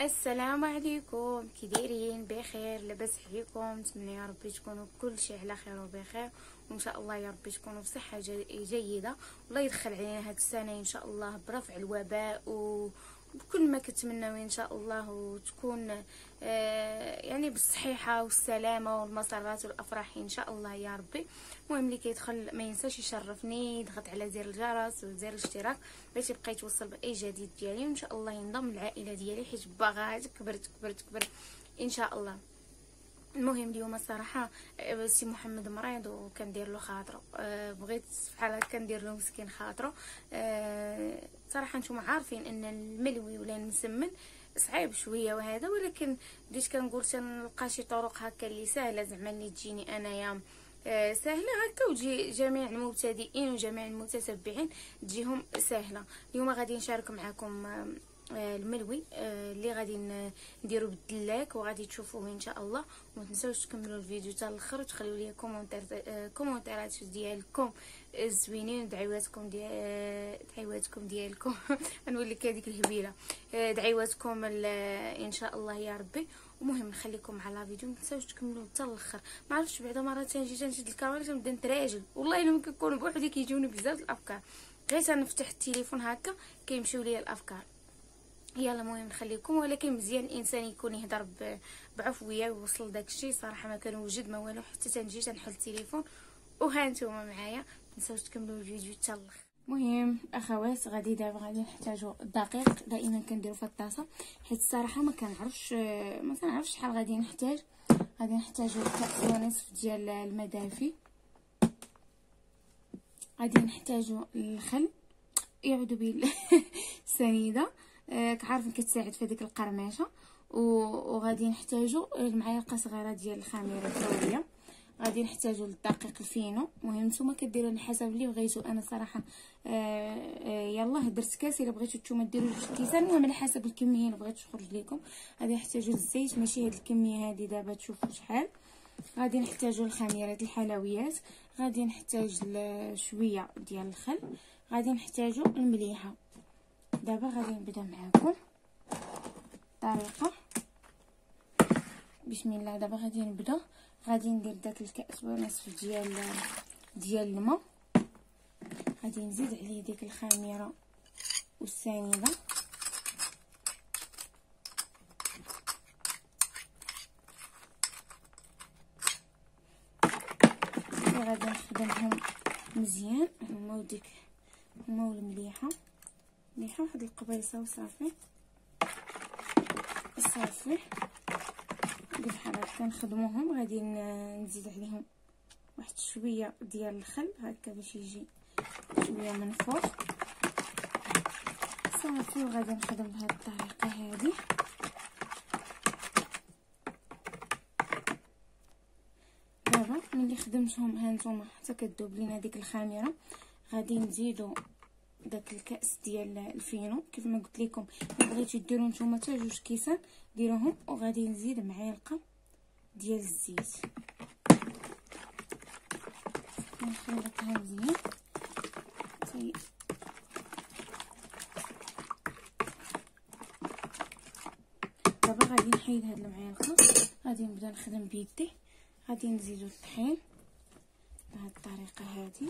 السلام عليكم، كي دايرين؟ بخير؟ لاباس عليكم؟ نتمنى يا ربي تكونوا كلشي على خير وبخير، وان شاء الله يا ربي تكونوا بصحه جيده، والله يدخل علينا هاد السنه ان شاء الله برفع الوباء وبكل ما كتمناو ان شاء الله، وتكون يعني بالصحيحه والسلامه والمسرات والافراح ان شاء الله يا ربي. المهم اللي كيدخل ما ينساش يشرفني، يضغط على زر الجرس وزر الاشتراك باش يبقى يتوصل باي جديد ديالي، وان شاء الله ينضم للعائله ديالي حيت باغا تكبر تكبر تكبر ان شاء الله. المهم اليوم الصراحه سي محمد مريض وكندير له خاطره، بغيت بحال هكا ندير له مسكين خاطره. صراحه نتوما عارفين ان الملوي ولا المسمن صعيب شويه وهذا، ولكن بديت كنقول تنلقى شي طرق هكا اللي سهله زعما اللي تجيني انايا سهله هكا، وتجي جميع المبتدئين وجميع المتتبعين تجيهم سهله. اليوم غادي نشارك معكم الملوي اللي غادي نديرو بالدلاك، وغادي تشوفوه ان شاء الله. وما تنساوش تكملوا الفيديو حتى الاخر، وتخليو لي كومونتيرات ديالكم الزوينين، دعيواتكم ديالكم نولي هذيك الهبيله، دعيواتكم ان شاء الله يا ربي. المهم نخليكم على فيديو، ما تنساوش تكملوا حتى الاخر. ما عرفتش بعدا مرات تنجي تنشد الكاميرا تنبدا نتراجل، والله الا ممكن نكون بوحدي كيجوني بزاف الافكار، غير تنفتح التليفون هكا كيمشيو ليا الافكار. يلا المهم نخليكم، ولكن مزيان الانسان يكون يهضر بعفويه ويوصل داكشي. صراحه ما كنوجد ما والو، حتى تنجي تنحل التليفون وها نتوما معايا. ما تنساوش تكملوا الفيديو حتى الاخر. المهم اخوات، دابا غادي نحتاجوا الدقيق، دائما كنديروا في الطاسه حيت الصراحه ما كنعرفش شحال غادي نحتاج. غادي نحتاجوا كاس ونصف ديال الماء دافي، غادي نحتاجوا الخل يعود به السنيده، كعارفين كتساعد في هذيك القرمشه، وغادي نحتاجوا المعلقه صغيره ديال الخميره الفوريه، غادي نحتاجوا الدقيق الفينو. المهم نتوما كديروا على حسب اللي بغيتو. انا صراحه يلا درت كاس، الا بغيتو نتوما ديروا جوج كيسان، المهم على حسب الكميه اللي بغيتو تخرج لكم. غادي نحتاجوا الزيت، ماشي هاد الكميه هذه دابا تشوفوا شحال. غادي نحتاجوا الخميرات الحلويات، غادي نحتاج شويه ديال الخل، غادي نحتاجوا المليحه. دابا غادي نبدا معكم الطريقه، بسم الله. دابا غادي نبدا، غادي ندير داك الكاس ونصف ديال الماء، غادي نزيد عليه ديك الخميره والسنيده، غادي نخدمهم مزيان. هما والمليحه واحد القبيصه وصافي بحال هكا نخدموهم. غادي نزيد عليهم واحد شويه ديال الخل هكا باش يجي شويه من فوق صافي، وغادي نخدم بهذه الطريقه هذه. دابا ملي خدمتهم هانتوما حتى كتذوب لينا ديك الخميره، غادي نزيدو داك الكاس ديال الفينو. كيف ما قلت لكم الا بغيتو ديروا نتوما حتى جوج كيسان ديروهم، وغادي نزيد معلقه ديال الزيت، نخلطها مزيان. دابا غادي نحيد هاد المعلقه، غادي نبدا نخدم بيدي. غادي نزيدو الطحين بهاد الطريقه هذه،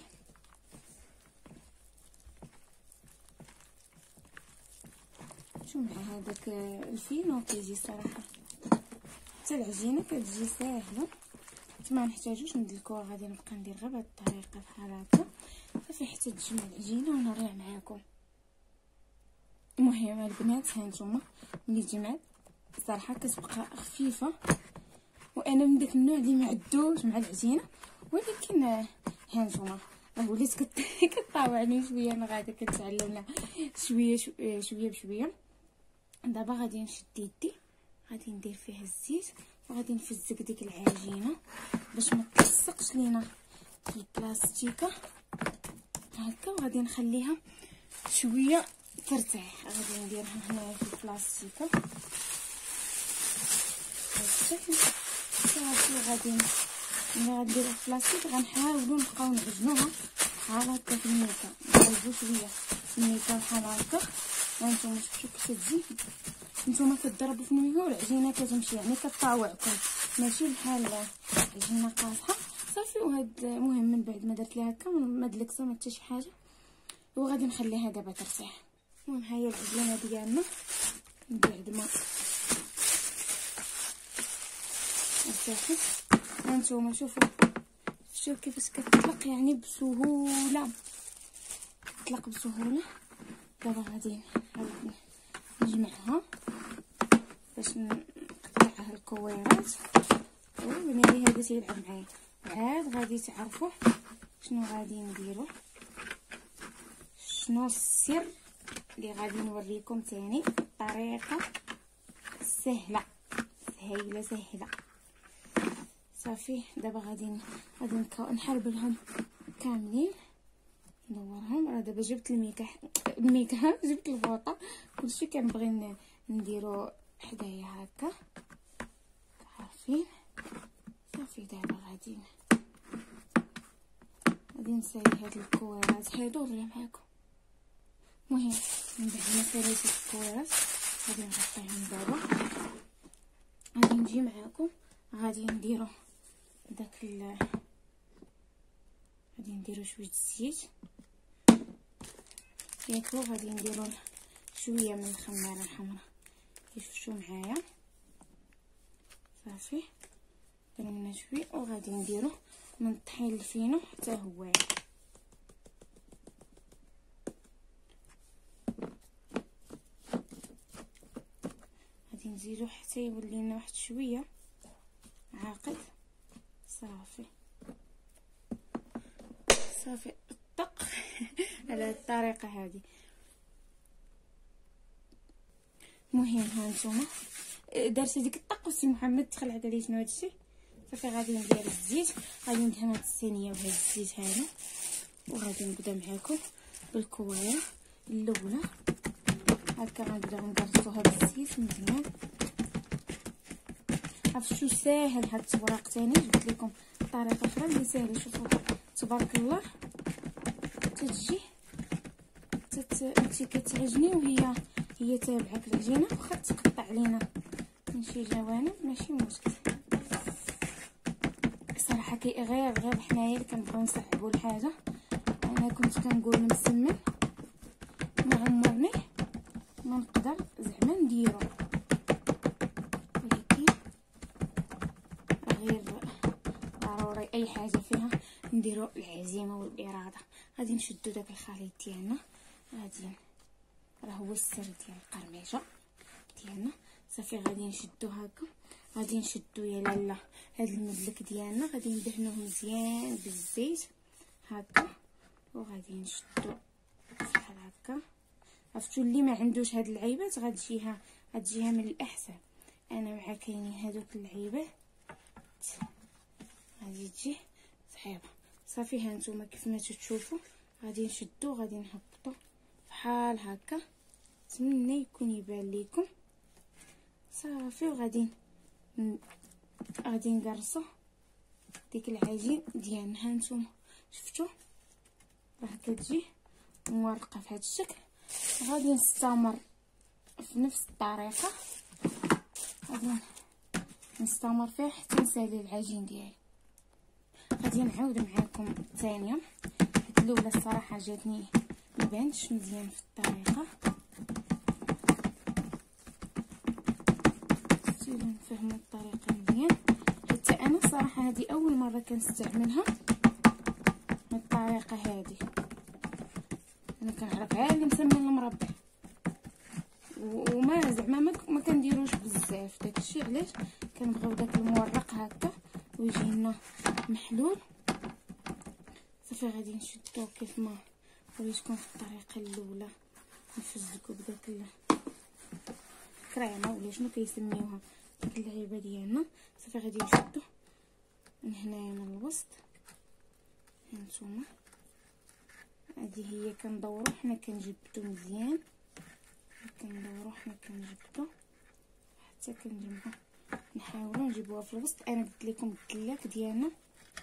شو مع هذاك الفينو كيجي صراحه حتى العجينه كتجي ساهله، ما نحتاجوش ندلكوها. غادي نبقى ندير غير بهذه الطريقه بحال هكا صافي حتى تجمع العجينه ونرجع معاكم. المهم البنات هانتوما ملي جمعت صراحه كتبقى خفيفه، وانا من داك النوع اللي ما عدوش مع العجينه، ولكن هانتوما وليت كطاوعني شويه. انا غادا كنتعلم شويه بشويه. دابا غادي نشد يدي، غادي ندير فيها الزيت، وغادي نفزك ديك العجينه باش ما تلصقش لينا في البلاستيكه هكا، وغادي نخليها شويه ترتاح. غادي نديرها هنا في البلاستيكه صافي. غادي نديرها في البلاستيك، غنحاولوا نبقاو نعجنوها بحال هكا في الميكا، نقلبو شويه في الميكا بحال هكا. وانتم شفتوا كيف تجي نتوما كتضربوا في المية والعجينه كتمشي، يعني كطاوعكم ماشي بحال عجينه قاصحه. صافي وهاد المهم من بعد ما درت ليها هكا ما دلكسه ما حتى شي حاجه، وغادي نخليها دابا ترتاح. المهم ها هي العجينه ديالنا من بعد ما ارتاحت. هانتوما شوفوا كيفاش كتطلق، يعني بسهوله كتطلق بسهوله. دابا غادي نعاود نجمعها باش نقطعها الكويرات. وبنادي هذا تيلعب معايا، عاد غادي تعرفوا شنو غادي نديرو، شنو السر اللي غادي نوريكم تاني. طريقه سهله. صافي دابا غادي نحربلهم كاملين، ندورهم. راه دابا جبت الميكا جبت الفوطه، كلشي كنبغي نديرو حدايا هكا عارفين. صافي دابا غادي نسالي هاد الكويرات هادو وريها معاكم. المهم من بعد ما ساليت الكويرات غادي نغطيهم. دابا غادي نجي معاكم، غادي نديرو غادي نديرو شويه الزيت ياكلو. غادي نديرو شويه من الخماره الحمراء كيف شفتوا معايا. صافي درنا شويه، وغادي نديرو من الطحين الفينو حتى هو غادي نزيدو حتى يولي لنا واحد شويه عاقد. صافي الطق على هاد الطريقه هذه. المهم هانتوما درت ديك الطق وسي محمد دخل عاد عليه شنو هادشي. صافي غادي ندير الزيت، غادي ندهن هاد الصينيه بهاد الزيت هذا، وغادي نبدا معاكم بالكوايه الاولى هكا. غنبداو نقرصوا هاد الزيت مزيان. عرفتوا ساهل هاد التوراق تاني، جبت لكم طريقه اخرى اللي ساهله. شوفوا تبارك الله تتجي انتي كتعجني وهي تابعه العجينه، واخا تقطع علينا من شي جوانب ماشي مشكل. صراحه غير حنايا اللي كنبغيو نصعبوا الحاجه. انا كنت كنقول مسمن ما عمرني ما نقدر زعما نديرو، ولكن غير ضروري اي حاجه فيها نديرو العزيمه والاراده. غادي نشدو داك الخليط ديالنا، غادي راه هو السر ديال القرميجه ديالنا. صافي غادي نشدو هكا، غادي نشدو يا لاله هاد المدلك ديالنا، غادي ندهنوه مزيان بالزيت هكا، وغادي نشدو بحال هكا. عرفتوا اللي ما عندوش هاد العيبات غتجيها من الاحسن. انا مع كاينين هادوك العيبات غادي تجي صعيبه. صافي هانتوما كيف ما تشوفوا غادي نشدو، غادي نهبطو بحال هكا. نتمنى يكون يبان ليكم. صافي وغادي نقرصو ديك العجين ديالنا. هانتوما شفتوا راه كتجي مورقه في هذا الشكل. غادي نستمر في نفس الطريقه، غادي نستمر فيها حتى نسالي العجين ديالي. غادي نعاود معاكم الثانيه. الاولى الصراحه جاتني مبانش مزيان في الطريقه، حاولوا نفهموا الطريقه مزيان. حتى انا صراحه هذه اول مره كنستعملها الطريقه هذه. انا كنعرف عا اللي مسمن المربع وما زعما ما كنديروش بزاف داكشي. علاش كنبغيو داك المورق هكا ويجي لنا محلول. صافي غادي نشدو كيف ما وريتكم في الطريقه الاولى، نفزكو بداك الكريمه ولا شنو كيسميوها ديك اللعيبه ديالنا. صافي غادي نشدو من هنايا من الوسط. هانتوما هذه هي كندورو حنا كنجبدو مزيان، كندورو حنا كنجبدو حتى كنجمعو، نحاولوا نجيبوها في الوسط. انا قلت لكم الدلاك ديالنا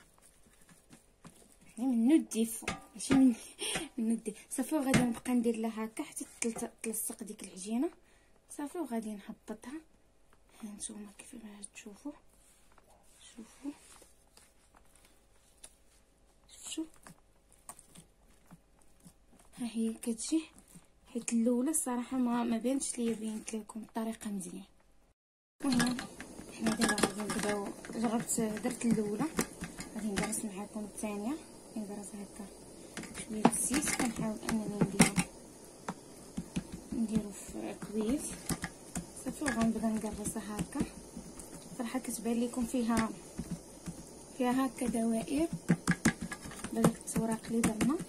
منو الديفو ماشي منو الديفو. صافي وغادي نبقى ندير لها هكا حتى تلصق ديك العجينه صافي وغادي نهبطها. ها نتوما كيف ما تشوفوا، شوفوا شفتوا ها هي كتجي. حيت الاولى الصراحه ما بانتش ليا، بينت لكم الطريقه مزيان. المهم حنا دابا غادي نبداو. درت الاولى، غادي ندرس معكم الثانيه. ندرس هكا شويه الزيت، كنحاول انني نديرو في كويس صافي. وغنبدا نقرصها هكا. صراحه كتبان لكم فيها هكا دوائر بداك التوراق اللي درنا.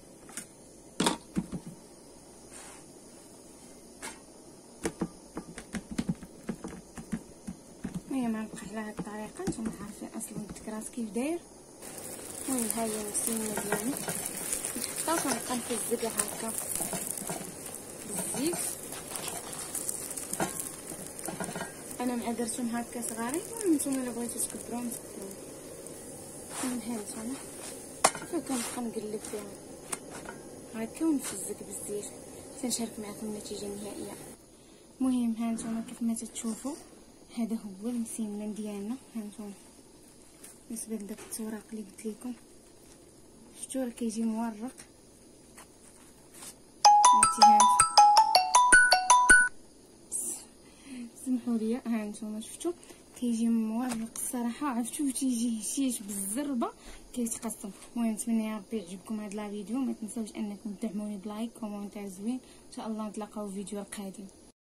هي ما نبقى على هاد الطريقه. نتوما عارفين اصلا التكراس كيف داير. ها هي مسيمه ديالي نحطها ونبقى نفزقها هكا بالزيت. انا مع درتهم هكا صغارين، نتوما الا بغيتو تكبروهم تكبروهم. ها نتوما كنبقى نقلب فيها هكا ونفزق بالزيت حتى نشارك معكم النتيجه النهائيه. المهم ها نتوما كيف ما تشوفوا هذا هو المسمن ديالنا. ها نتوما بالنسبه لداك التوراق اللي قلت لكم، شفتوا راه كيجي مورق. سمحوا لي. ها نتوما شفتوا كيجي مورق الصراحه. عرفتوا تيجي هشيش بالزربه كيتقسم. المهم نتمنى يا ربي يعجبكم هذا الفيديو. ما تنساوش انكم تدعموني بلايك كومونتير زوين. ان شاء الله نتلاقاو في فيديو قادم.